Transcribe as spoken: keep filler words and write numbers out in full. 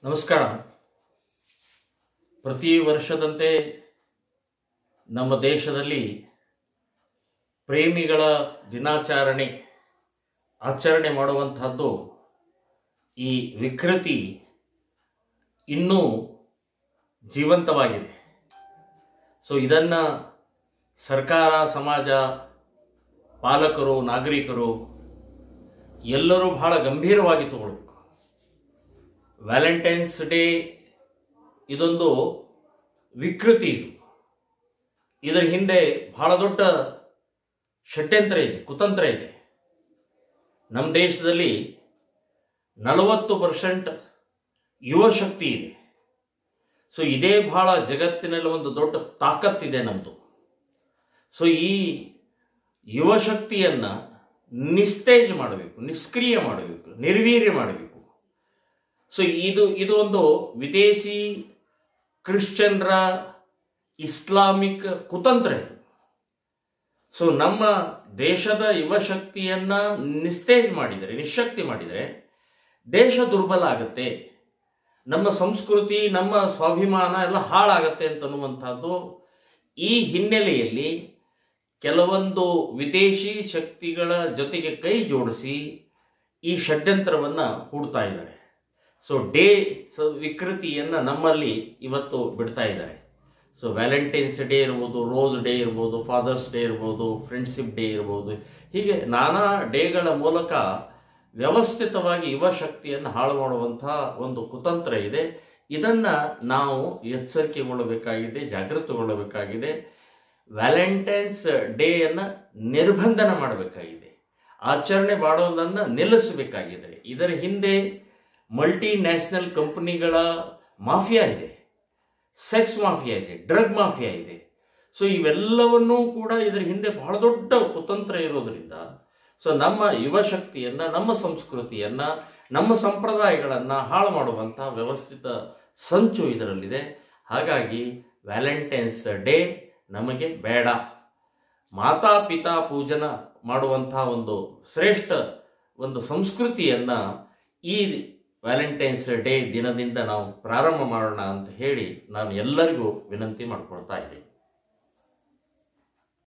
ನಮಸ್ಕಾರ. ಪ್ರತಿ ವರ್ಷದಂತೆ ನಮ್ಮ ದೇಶದಲ್ಲಿ ಪ್ರೇಮಿಗಳ ದಿನಾಚರಣೆ ಆಚರಣೆ ಮಾಡುವಂತಹದ್ದು ಈ ವಿಕೃತಿ ಇನ್ನೂ ಜೀವಂತವಾಗಿದೆ. ಸೊ ಇದನ್ನು ಸರ್ಕಾರ, ಸಮಾಜ, ಪಾಲಕರು, ನಾಗರಿಕರು ಎಲ್ಲರೂ ಬಹಳ ಗಂಭೀರವಾಗಿ ತಗೊಳ್ಬೇಕು. ವ್ಯಾಲೆಂಟೈನ್ಸ್ ಡೇ ಇದೊಂದು ವಿಕೃತಿ. ಇದು ಇದರ ಹಿಂದೆ ಬಹಳ ದೊಡ್ಡ ಷಡ್ಯಂತ್ರ ಇದೆ, ಕುತಂತ್ರ ಇದೆ. ನಮ್ಮ ದೇಶದಲ್ಲಿ ನಲವತ್ತು ಪರ್ಸೆಂಟ್ ಯುವ ಶಕ್ತಿ ಇದೆ. ಸೊ ಇದೇ ಬಹಳ ಜಗತ್ತಿನಲ್ಲಿ ಒಂದು ದೊಡ್ಡ ತಾಕತ್ತಿದೆ ನಮ್ಮದು. ಸೊ ಈ ಯುವ ಶಕ್ತಿಯನ್ನು ನಿಸ್ತೇಜ ಮಾಡಬೇಕು, ನಿಷ್ಕ್ರಿಯ ಮಾಡಬೇಕು, ನಿರ್ವೀರ್ಯ ಮಾಡಬೇಕು. ಸೊ ಇದು ಇದು ಒಂದು ವಿದೇಶಿ ಕ್ರಿಶ್ಚಿಯನ್ರ ಇಸ್ಲಾಮಿಕ್ ಕುತಂತ್ರ ಇದು. ಸೊ ನಮ್ಮ ದೇಶದ ಯುವ ಶಕ್ತಿಯನ್ನು ನಿಸ್ತೇಜ ಮಾಡಿದರೆ, ನಿಶಕ್ತಿ ಮಾಡಿದರೆ ದೇಶ ದುರ್ಬಲ ಆಗುತ್ತೆ, ನಮ್ಮ ಸಂಸ್ಕೃತಿ, ನಮ್ಮ ಸ್ವಾಭಿಮಾನ ಎಲ್ಲ ಹಾಳಾಗತ್ತೆ ಅಂತನ್ನುವಂಥದ್ದು. ಈ ಹಿನ್ನೆಲೆಯಲ್ಲಿ ಕೆಲವೊಂದು ವಿದೇಶಿ ಶಕ್ತಿಗಳ ಜೊತೆಗೆ ಕೈ ಜೋಡಿಸಿ ಈ ಷಡ್ಯಂತ್ರವನ್ನು ಹೂಡ್ತಾ ಇದ್ದಾರೆ. ಸೊ ಡೇ ಸೊ ವಿಕೃತಿಯನ್ನು ನಮ್ಮಲ್ಲಿ ಇವತ್ತು ಬಿಡ್ತಾ ಇದ್ದಾರೆ. ಸೊ ವ್ಯಾಲೆಂಟೈನ್ಸ್ ಡೇ ಇರ್ಬೋದು, ರೋಸ್ ಡೇ ಇರ್ಬೋದು, ಫಾದರ್ಸ್ ಡೇ ಇರ್ಬೋದು, ಫ್ರೆಂಡ್ಶಿಪ್ ಡೇ ಇರ್ಬೋದು, ಹೀಗೆ ನಾನಾ ಡೇಗಳ ಮೂಲಕ ವ್ಯವಸ್ಥಿತವಾಗಿ ಯುವ ಶಕ್ತಿಯನ್ನು ಹಾಳು ಮಾಡುವಂಥ ಒಂದು ಕುತಂತ್ರ ಇದೆ. ಇದನ್ನು ನಾವು ಎಚ್ಚರಿಕೆಗೊಳ್ಳಬೇಕಾಗಿದೆ, ಜಾಗೃತಗೊಳ್ಳಬೇಕಾಗಿದೆ. ವ್ಯಾಲೆಂಟೈನ್ಸ್ ಡೇಯನ್ನು ನಿರ್ಬಂಧನ ಮಾಡಬೇಕಾಗಿದೆ, ಆಚರಣೆ ಮಾಡೋದನ್ನು ನಿಲ್ಲಿಸಬೇಕಾಗಿದೆ. ಇದರ ಹಿಂದೆ ಮಲ್ಟಿ ನ್ಯಾಷನಲ್ ಕಂಪನಿಗಳ ಮಾಫಿಯಾ ಇದೆ, ಸೆಕ್ಸ್ ಮಾಫಿಯಾ ಇದೆ, ಡ್ರಗ್ ಮಾಫಿಯಾ ಇದೆ. ಸೊ ಇವೆಲ್ಲವನ್ನೂ ಕೂಡ ಇದರ ಹಿಂದೆ ಬಹಳ ದೊಡ್ಡ ಕುತಂತ್ರ ಇರೋದ್ರಿಂದ ಸೊ ನಮ್ಮ ಯುವ ಶಕ್ತಿಯನ್ನು, ನಮ್ಮ ಸಂಸ್ಕೃತಿಯನ್ನು, ನಮ್ಮ ಸಂಪ್ರದಾಯಗಳನ್ನು ಹಾಳು ಮಾಡುವಂಥ ವ್ಯವಸ್ಥಿತ ಸಂಚು ಇದರಲ್ಲಿದೆ. ಹಾಗಾಗಿ ವ್ಯಾಲೆಂಟೈನ್ಸ್ ಡೇ ನಮಗೆ ಬೇಡ. ಮಾತಾ ಪಿತಾ ಪೂಜನ ಮಾಡುವಂಥ ಒಂದು ಶ್ರೇಷ್ಠ ಒಂದು ಸಂಸ್ಕೃತಿಯನ್ನು ಈ ವ್ಯಾಲೆಂಟೈನ್ಸ್ ಡೇ ದಿನದಿಂದ ನಾವು ಪ್ರಾರಂಭ ಮಾಡೋಣ ಅಂತ ಹೇಳಿ ನಾನು ಎಲ್ಲರಿಗೂ ವಿನಂತಿ ಮಾಡ್ಕೊಳ್ತಾ ಇದ್ದೀನಿ.